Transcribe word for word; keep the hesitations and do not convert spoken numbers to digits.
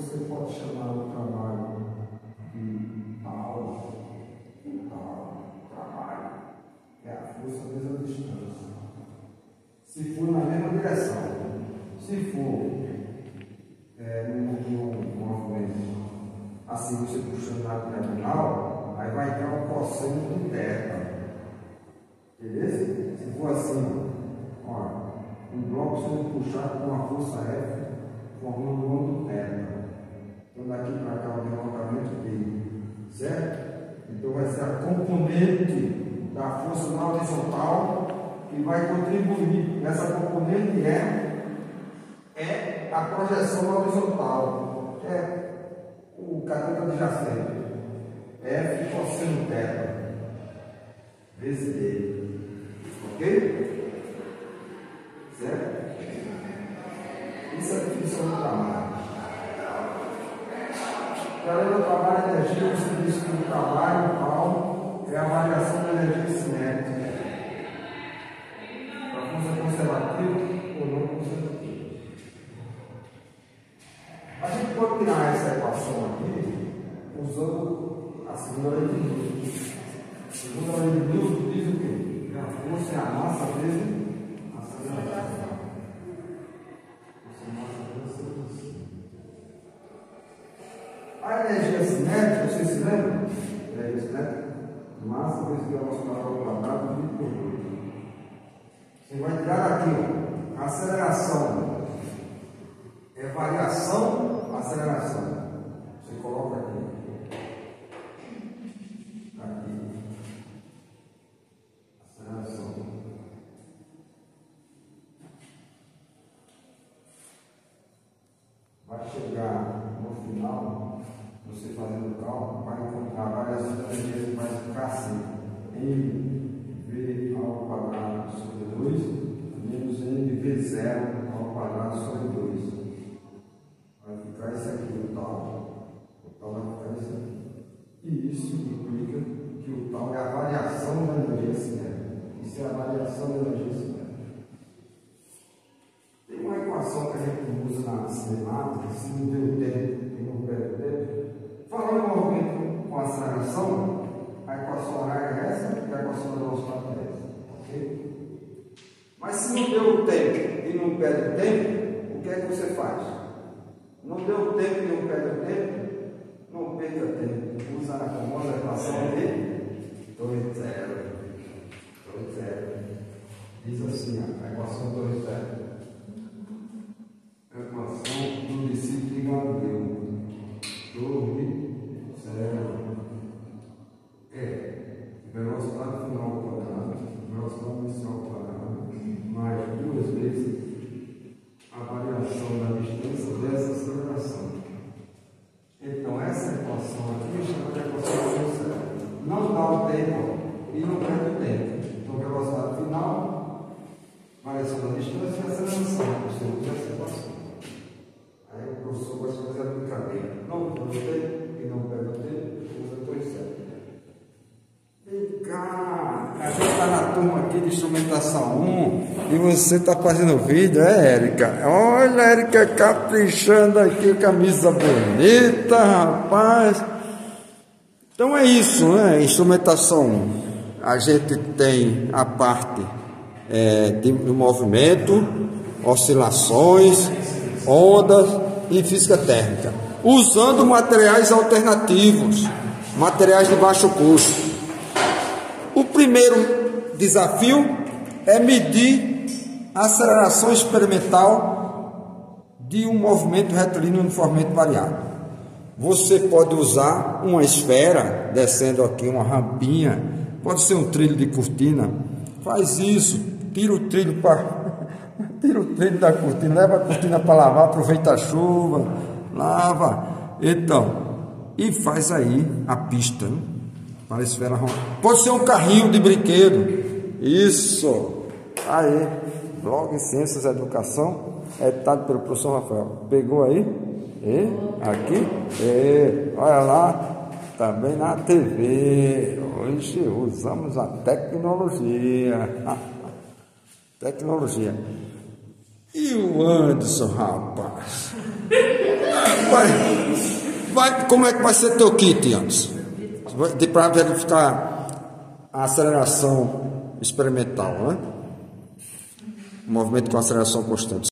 você pode chamar o trabalho de tal, tal, trabalho. É a força à mesma distância. Se for na mesma direção, se for é, num movimento assim, você puxando na diagonal, aí vai entrar um cosseno com terra. Beleza? Se for assim, olha, um bloco sendo puxado com uma força F, formando um ângulo terra. Então daqui para cá o levantamento dele, certo? Então vai ser a componente da força na horizontal que vai contribuir. Essa componente é, é a projeção na horizontal, é o caneta adjacente, F cosseno terra, vezes D, ok? Certo? Isso é a definição do trabalho. Além do trabalho de energia, você diz que o trabalho tal é a variação da energia cinética. Para força conservativa ou não conservativa. A gente pode tirar essa equação aqui usando a segunda lei de Newton. A segunda lei de Newton diz o quê? Que a força é a massa vezes a aceleração. A energia cinética, vocês se lembram? Energia cinética, massa vezes velocidade ao quadrado dividido por dois. Você vai tirar aqui, ó, a aceleração. É variação, aceleração. Você coloca aqui. Aqui. Aceleração. Vai chegar no final, você fazendo o cálculo, vai encontrar a variação da energia que vai ficar assim. M V ao quadrado sobre dois, menos M V zero ao quadrado sobre dois. Vai ficar isso aqui, o tal. O tal vai ficar isso aqui. E isso implica que o tal é a variação da energia cinética. Isso é a variação da energia cinética. Tem uma equação que a gente usa na cinemática, se não deu tempo e não perde tempo. Falando em movimento com aceleração, a equação horária é essa e a equação da velocidade é essa. Ok? Mas se não deu tempo e não perde tempo, o que é que você faz? Não deu tempo e não perde tempo? Não perca tempo. Usa a famosa equação de dois zero. dois zero. Diz assim, a equação dois zero. A equação do discípulo de Galileu. dois zero. É velocidade final ao quadrado, velocidade inicial ao quadrado, mais duas vezes a variação da distância dessa aceleração. Então, essa equação aqui chama de equação do zero. Não dá o tempo e não perde o tempo. Então, velocidade final, variação da distância e aceleração. Você usa essa equação. Aí o professor vai fazer a brincadeira. Não perde o tempo e não perde o tempo, usa dois zero. Vem cá, a gente está na turma aqui de instrumentação um e você está fazendo vídeo, é, Érica? Olha, a Érica caprichando aqui, camisa bonita, rapaz. Então é isso, né? Instrumentação um. A gente tem a parte é, de, de movimento, oscilações, ondas e física térmica, usando materiais alternativos, materiais de baixo custo. O primeiro desafio é medir a aceleração experimental de um movimento retilíneo uniformemente variado. Você pode usar uma esfera, descendo aqui uma rampinha, pode ser um trilho de cortina. Faz isso, tira o trilho para tira o trilho da cortina, leva a cortina para lavar, aproveita a chuva, lava. Então, e faz aí a pista, né? Para a esfera romana. Pode ser um carrinho de brinquedo. Isso. Aí, blog em Ciências e Educação, editado pelo professor Rafael. Pegou aí? E, aqui? E, olha lá, também na T V. Hoje usamos a tecnologia. Tecnologia. E o Anderson, rapaz? Rapaz. vai, como é que vai ser teu kit, antes? Para verificar a aceleração experimental, né? O movimento com aceleração constante.